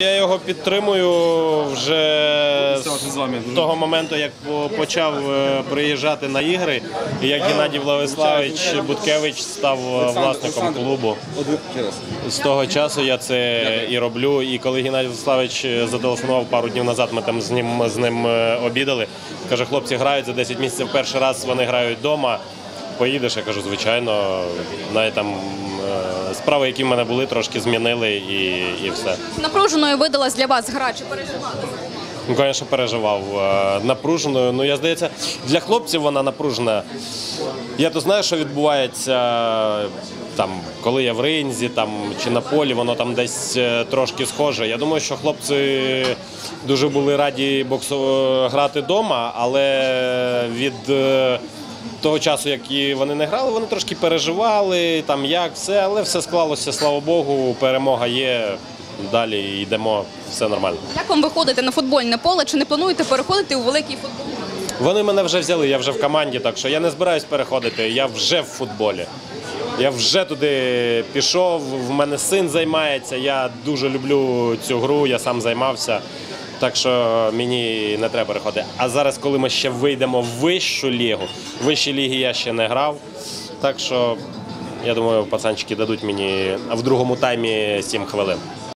Я його підтримую вже з того моменту, як почав приїжджати на ігри, і як Геннадій Владиславович Буткевич став власником клубу. З того часу я це і роблю. І коли Геннадій Владиславович зателефонував пару днів назад, ми там з ним обідали, каже, хлопці грають за 10 місяців, перший раз вони грають вдома. Поїдеш, я кажу, звичайно, навіть там справи, які в мене були, трошки змінили і все. Напруженою видалась для вас гра, чи переживали? Ну, звісно, переживав. Напруженою, ну, я, здається, для хлопців вона напружена. Я то знаю, що відбувається, там, коли я в ринзі там, чи на полі, воно там десь трошки схоже. Я думаю, що хлопці дуже були раді грати вдома, але від того часу, як вони не грали, вони трошки переживали, там як, все, але все склалося, слава Богу, перемога є, далі йдемо, все нормально. Як вам виходити на футбольне поле, чи не плануєте переходити у великий футбол? Вони мене вже взяли, я вже в команді, так що я не збираюсь переходити, я вже в футболі. Я вже туди пішов, в мене син займається, я дуже люблю цю гру, я сам займався. Так що мені не треба переходити. А зараз, коли ми ще вийдемо в вищу лігу, в вищій лігі я ще не грав. Так що, я думаю, пацанчики дадуть мені в другому таймі 7 хвилин.